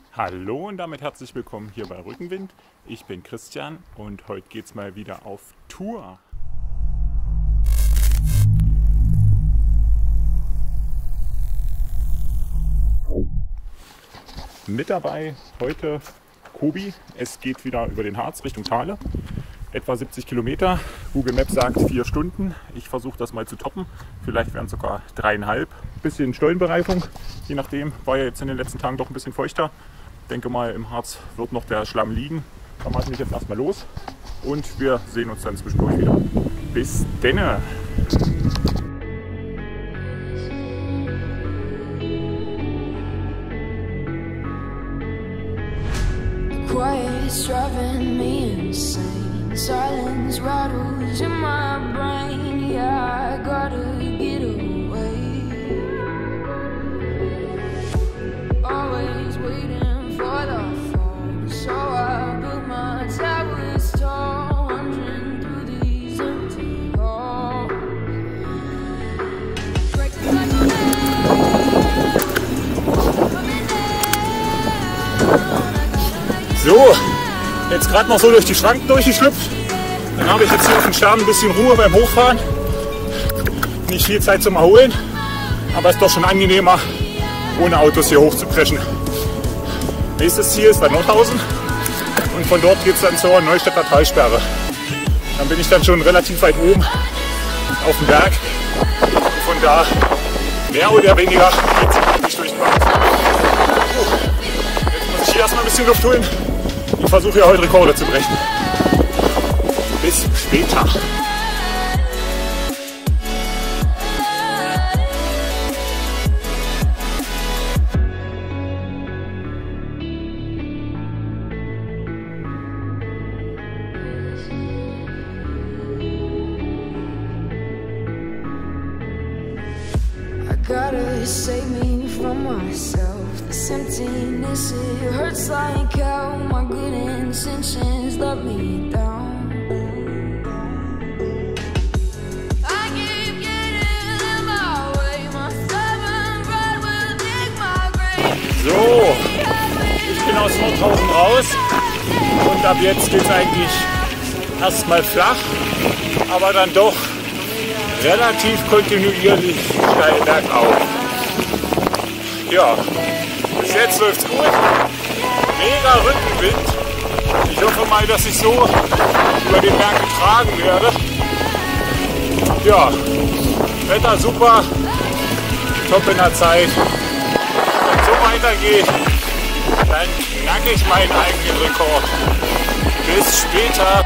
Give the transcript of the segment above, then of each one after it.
Hallo und damit herzlich willkommen hier bei Rückenwind. Ich bin Christian und heute geht's mal wieder auf Tour. Mit dabei heute Kobi. Es geht wieder über den Harz Richtung Thale. Etwa 70 Kilometer. Google Maps sagt 4 Stunden. Ich versuche das mal zu toppen. Vielleicht werden es sogar 3,5. Bisschen Stollenbereifung, je nachdem. War ja jetzt in den letzten Tagen doch ein bisschen feuchter. Ich denke mal, im Harz wird noch der Schlamm liegen. Da mache ich mich jetzt erstmal los und wir sehen uns dann zwischendurch wieder. Bis denne! Quiet's driving me insane. Silence rattles in my brain. Yeah, I gotta get away. Always waiting for the phone, so I built my towers tall, wandering through these empty halls. Breaking like a man, coming down. So, jetzt gerade noch so durch die Schranken durchgeschlüpft. Dann habe ich jetzt hier auf dem Stern ein bisschen Ruhe beim Hochfahren. Nicht viel Zeit zum Erholen, aber es ist doch schon angenehmer, ohne Autos hier hoch zu preschen. Nächstes Ziel ist bei Nordhausen und von dort geht es dann zur Neustädter Talsperre. Dann bin ich dann schon relativ weit oben auf dem Berg. Und von da mehr oder weniger geht es eigentlich durch den Wald. Jetzt muss ich hier erstmal ein bisschen Luft holen. Ich versuche ja heute Rekorde zu brechen. Bis später. Gotta save me from myself. This emptiness, it hurts like hell. My good intentions let me down. I keep getting in my way. My stubborn pride will dig my grave. So, ich bin aus Nordhausen raus und ab jetzt geht es eigentlich erstmal flach, aber dann doch relativ kontinuierlich steil bergauf. Ja, bis jetzt läuft's gut. Mega Rückenwind. Ich hoffe mal, dass ich so über den Berg getragen werde. Ja, Wetter super, top in der Zeit. Wenn es so weitergeht, dann knacke ich meinen eigenen Rekord. Bis später.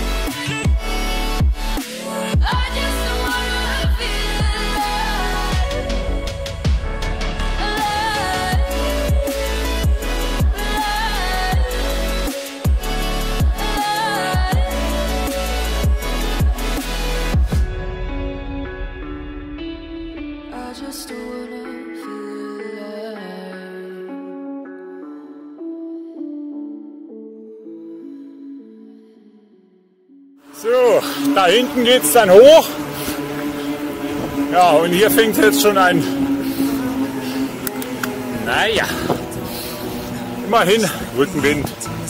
So, da hinten geht es dann hoch. Ja, und hier fängt jetzt schon an. Naja, immerhin Rückenwind.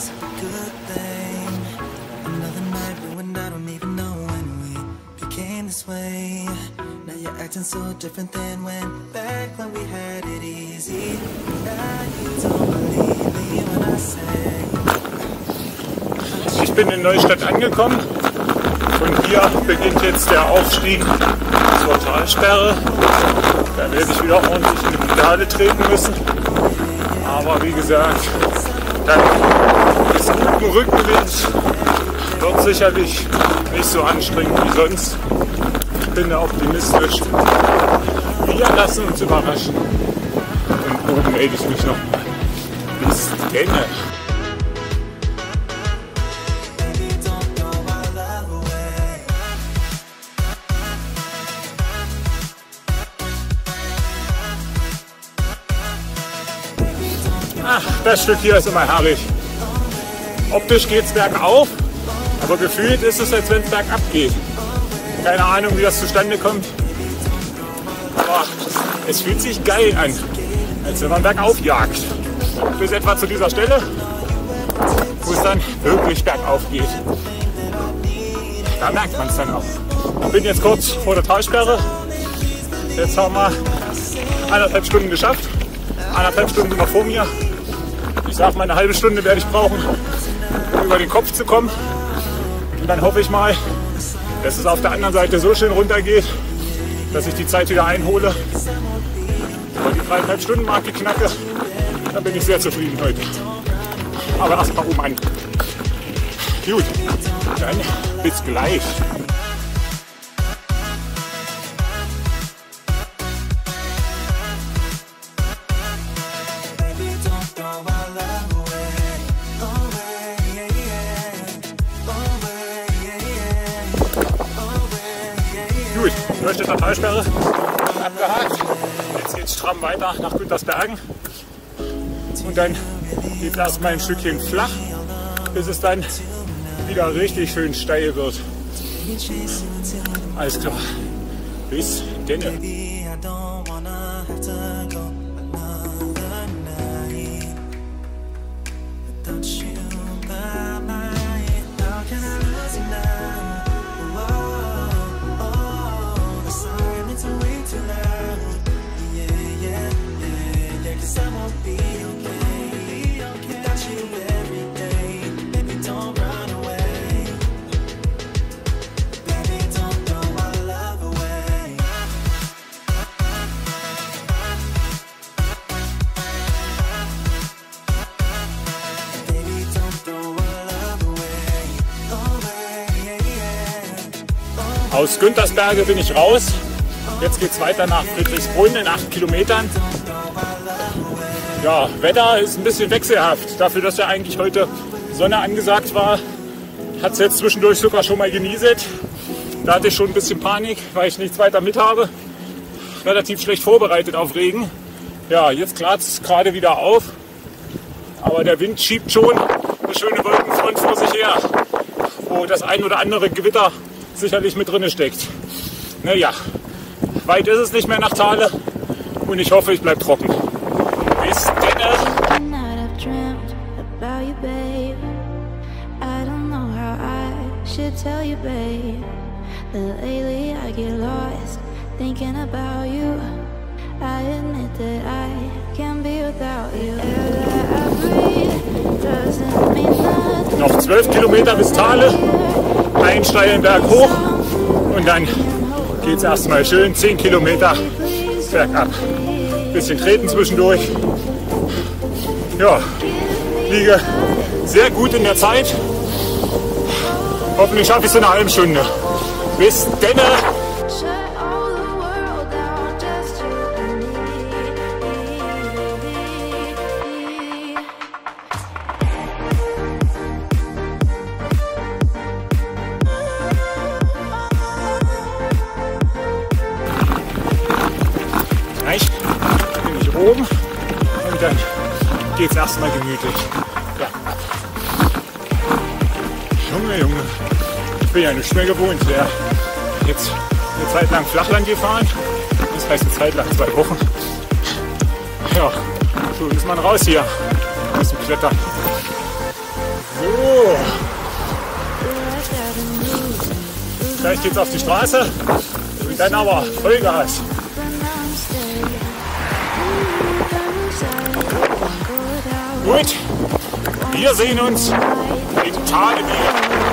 Ich bin in Neustadt angekommen. Von hier beginnt jetzt der Aufstieg zur Talsperre. Da werde ich wieder ordentlich in die Pedale treten müssen. Aber wie gesagt, dann ist guten Rückenwind. Wird sicherlich nicht so anstrengend wie sonst. Ich bin da optimistisch. Wir lassen uns überraschen. Und oben melde ich mich noch mal. Bis denne. Ach, das Stück hier ist immer herrlich. Optisch geht es bergauf, aber gefühlt ist es, als wenn es bergab geht. Keine Ahnung, wie das zustande kommt. Aber es fühlt sich geil an, als wenn man bergauf jagt. bis etwa zu dieser Stelle, wo es dann wirklich bergauf geht. Da merkt man es dann auch. Ich bin jetzt kurz vor der Talsperre. Jetzt haben wir 1,5 Stunden geschafft. 1,5 Stunden sind noch vor mir. Ich sage mal, eine halbe Stunde werde ich brauchen, um über den Kopf zu kommen. Und dann hoffe ich mal, dass es auf der anderen Seite so schön runter geht, dass ich die Zeit wieder einhole. Und die 3,5 Stunden Marke knacke, dann bin ich sehr zufrieden heute. Aber erst mal oben an. Gut, dann bis gleich. Gut, Neustädter Talsperre abgehakt. Jetzt geht es stramm weiter nach Güntersbergen. Und dann geht es erstmal ein Stückchen flach, bis es dann wieder richtig schön steil wird. Alles klar. Bis denne. Aus Güntersberge bin ich raus. Jetzt geht es weiter nach Friedrichsbrunn in 8 Kilometern. Ja, Wetter ist ein bisschen wechselhaft. Dafür, dass ja eigentlich heute Sonne angesagt war, hat es jetzt zwischendurch sogar schon mal genieselt. Da hatte ich schon ein bisschen Panik, weil ich nichts weiter mit habe. Relativ schlecht vorbereitet auf Regen. Ja, jetzt klart es gerade wieder auf. Aber der Wind schiebt schon eine schöne Wolkenfront vor sich her, wo das ein oder andere Gewitter sicherlich mit drin steckt. Naja, weit ist es nicht mehr nach Thale und ich hoffe, ich bleibe trocken. Bis denne. Noch 12 Kilometer bis Thale. Einen steilen Berg hoch und dann geht es erstmal schön 10 Kilometer bergab. Bisschen treten zwischendurch. Ja, liege sehr gut in der Zeit. Hoffentlich schaffe ich es in einer halben Stunde. Bis denne! Bin ich oben und dann geht es erstmal gemütlich. Ja. Junge, ich bin ja nicht mehr gewohnt. Ja. Jetzt eine Zeit lang Flachland gefahren, das heißt eine Zeit lang 2 Wochen. Ja, so ist man raus hier aus dem Klettern. So. Gleich geht's auf die Straße und dann aber Vollgas. Gut, wir sehen uns in Thale wieder.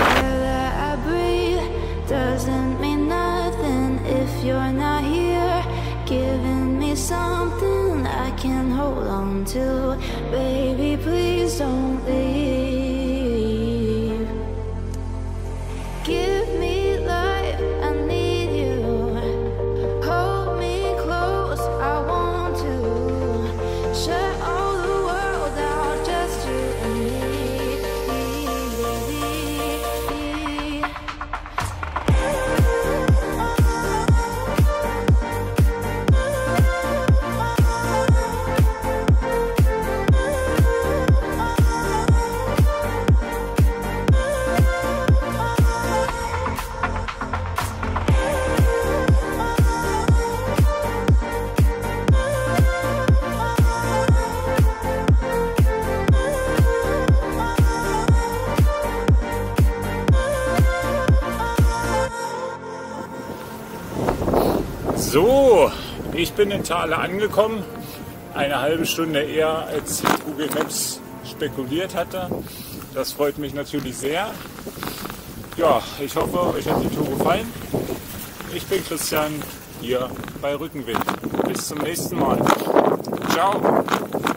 So, ich bin in Thale angekommen, eine halbe Stunde eher als Google Maps spekuliert hatte. Das freut mich natürlich sehr. Ja, ich hoffe, euch hat die Tour gefallen. Ich bin Christian, hier bei Rückenwind. Bis zum nächsten Mal. Ciao.